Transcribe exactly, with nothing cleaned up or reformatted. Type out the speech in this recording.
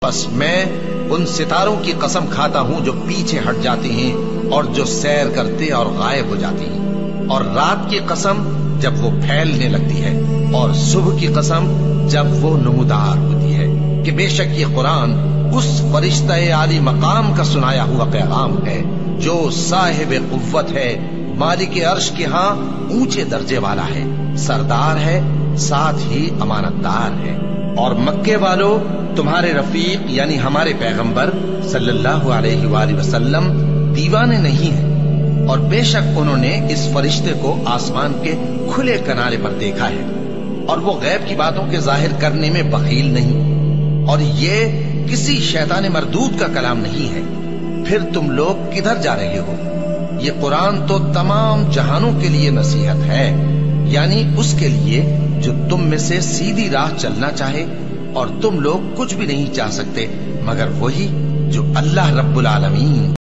بس میں ان ستاروں کی قسم کھاتا ہوں جو پیچھے ہٹ جاتے ہیں اور جو سیر کرتے اور غائب ہو جاتے ہیں، اور رات کی قسم جب وہ پھیلنے لگتی ہے، اور صبح کی قسم جب وہ نمودار ہوتی ہے، کہ بے شک یہ قرآن اس فرشتہ عالی مقام کا سنایا ہوا پیغام ہے جو صاحب قوت ہے، مالک عرش کے ہاں اونچے درجے والا ہے، سردار ہے، ساتھ ہی امانت دار ہے۔ اور مکے والو، تمہارے رفیق یعنی ہمارے پیغمبر صلی اللہ علیہ وآلہ وسلم دیوانے نہیں ہیں، اور بے شک انہوں نے اس فرشتے کو آسمان کے کھلے کنارے پر دیکھا ہے، اور وہ غیب کی باتوں کے ظاہر کرنے میں بخیل نہیں، اور یہ کسی شیطان مردود کا کلام نہیں ہے۔ پھر تم لوگ کدھر جا رہے ہو؟ یہ قرآن تو تمام جہانوں کے لیے نصیحت ہے، یعنی اس کے لیے جو تم میں سے سیدھی راہ چلنا چاہے، اور تم لوگ کچھ بھی نہیں چاہ سکتے مگر وہی جو اللہ رب العالمین